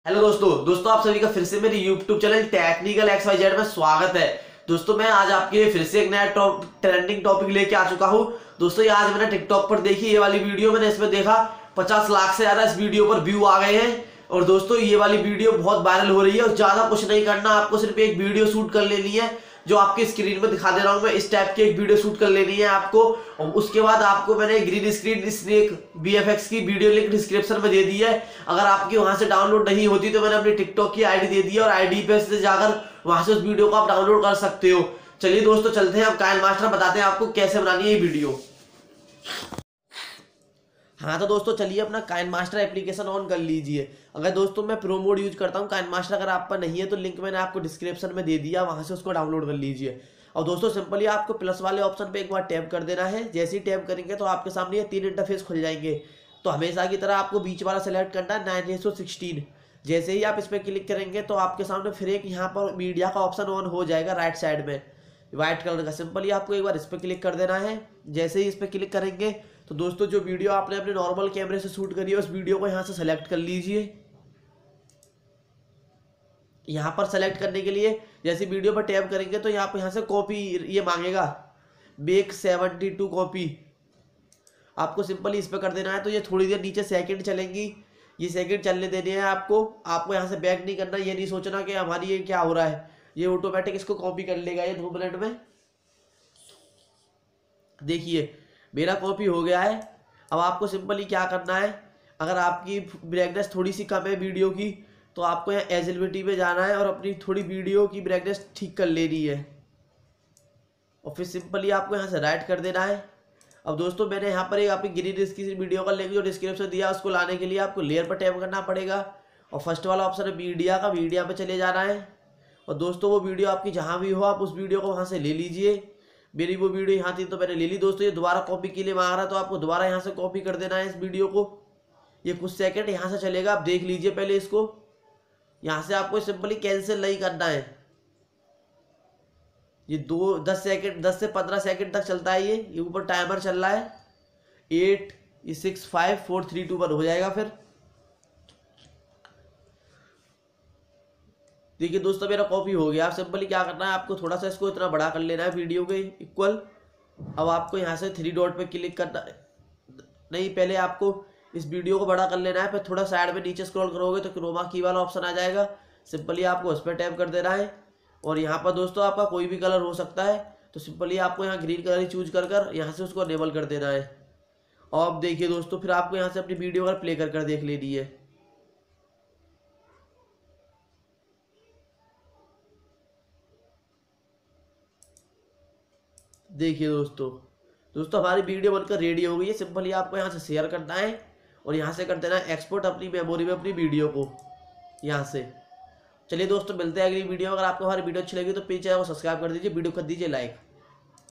Hello दोस्तों आप सभी का फिर से मेरे YouTube चैनल टेक्निकल XYZ में स्वागत है। दोस्तों मैं आज आपके लिए फिर से एक नया ट्रेंडिंग टॉपिक लेके आ चुका हूँ। दोस्तों ये आज मैंने टिकटॉक पर देखी ये वाली वीडियो, मैंने इसमें देखा 50 लाख से ज्यादा इस वीडियो पर व्यू आ गए हैं। और दोस्तों ये वाली वीडियो बहुत वायरल हो रही है और ज्यादा कुछ नहीं करना, आपको सिर्फ एक वीडियो शूट कर लेनी है जो आपकी स्क्रीन में दिखा दे रहा हूं मैं। इस टाइप की एक वीडियो शूट कर लेनी है आपको, और उसके बाद आपको मैंने ग्रीन स्क्रीन स्नेक VFX की वीडियो लिंक डिस्क्रिप्शन में दे दी है। अगर आपकी वहां से डाउनलोड नहीं होती तो मैंने अपनी टिकटॉक की आईडी दे दी है और आईडी पे से जाकर वहां से उस वीडियो को आप डाउनलोड कर सकते हो। चलिए दोस्तों चलते हैं, अब काइनमास्टर बताते हैं आपको कैसे बनानी है ये वीडियो। हाँ तो दोस्तों चलिए अपना काइनमास्टर एप्लीकेशन ऑन कर लीजिए। अगर दोस्तों मैं प्रो मोड यूज करता हूँ काइनमास्टर, अगर आप पर नहीं है तो लिंक मैंने आपको डिस्क्रिप्शन में दे दिया, वहां से उसको डाउनलोड कर लीजिए। और दोस्तों सिंपली आपको प्लस वाले ऑप्शन पे एक बार टैप कर देना है। जैसे ही टैप करेंगे तो आपके सामने ये 3 इंटरफेस खुल जाएंगे। तो हमेशा की तरह आपको बीच वाला सेलेक्ट करना है 9:16। जैसे ही आप इस पर क्लिक करेंगे तो आपके सामने फिर एक यहाँ पर मीडिया का ऑप्शन ऑन हो जाएगा राइट साइड में व्हाइट कलर का। सिंपली आपको एक बार इस पर क्लिक कर देना है। जैसे ही इस पर क्लिक करेंगे तो दोस्तों जो वीडियो आपने अपने नॉर्मल कैमरे से शूट करी है उस वीडियो को यहाँ से सेलेक्ट कर लीजिए। यहाँ पर सेलेक्ट करने के लिए जैसे वीडियो पर टैप करेंगे तो यहाँ से कॉपी ये मांगेगा, बेक 72 कॉपी। आपको सिंपली इस पर कर देना है। तो ये थोड़ी देर नीचे सेकंड चलेंगी, ये सेकंड चलने देने हैं आपको यहाँ से बैक नहीं करना। ये नहीं सोचना कि हमारी ये क्या हो रहा है, ये ऑटोमेटिक इसको कॉपी कर लेगा ये 2 मिनट में। देखिए मेरा कॉपी हो गया है। अब आपको सिंपली क्या करना है, अगर आपकी ब्राइटनेस थोड़ी सी कम है वीडियो की तो आपको यहाँ एजिलिटी पे जाना है और अपनी थोड़ी वीडियो की ब्राइटनेस ठीक कर लेनी है। और फिर सिंपली आपको यहाँ से राइट कर देना है। अब दोस्तों मैंने यहाँ पर एक आपकी ग्रीन स्क्रीन वीडियो का लिंक जो डिस्क्रिप्शन दिया उसको लाने के लिए आपको लेयर पर टैप करना पड़ेगा और फर्स्ट वाला ऑप्शन है मीडिया का, मीडिया पे चले जाना है। और दोस्तों वो वीडियो आपकी जहाँ भी हो आप उस वीडियो को वहाँ से ले लीजिए। मेरी वो वीडियो यहाँ थी तो मैंने ले ली। दोस्तों ये दोबारा कॉपी के लिए मांग रहा है तो आपको दोबारा यहाँ से कॉपी कर देना है इस वीडियो को। ये कुछ सेकंड यहाँ से चलेगा, आप देख लीजिए पहले इसको। यहाँ से आपको सिंपली कैंसिल नहीं करना है। ये 10 से 15 सेकंड तक चलता है। ये ऊपर टाइमर चल रहा है 8 6 5 4 3 2 1 हो जाएगा। फिर देखिए दोस्तों मेरा कॉपी हो गया। आप सिंपली क्या करना है, आपको थोड़ा सा इसको इतना बड़ा कर लेना है वीडियो के इक्वल। अब आपको यहाँ से 3 डॉट पे क्लिक करना है, नहीं पहले आपको इस वीडियो को बड़ा कर लेना है। फिर थोड़ा साइड में नीचे स्क्रॉल करोगे तो क्रोमा की वाला ऑप्शन आ जाएगा। सिंपली आपको उस पर टैप कर देना है और यहाँ पर दोस्तों आपका कोई भी कलर हो सकता है। तो सिंपली आपको यहाँ ग्रीन कलर ही चूज कर यहाँ से उसको अनेबल कर देना है। और अब देखिए दोस्तों फिर आपको यहाँ से अपनी वीडियो का प्ले कर देख लेनी है। देखिए दोस्तों हमारी वीडियो बनकर रेडी हो गई है। सिंपली आपको यहाँ से शेयर करना है और यहाँ से कर देना है एक्सपोर्ट अपनी मेमोरी में अपनी वीडियो को यहाँ से। चलिए दोस्तों मिलते हैं अगली वीडियो में। अगर आपको हमारी वीडियो अच्छी लगी तो प्लीज चैनल को सब्सक्राइब कर दीजिए, वीडियो कर दीजिए लाइक।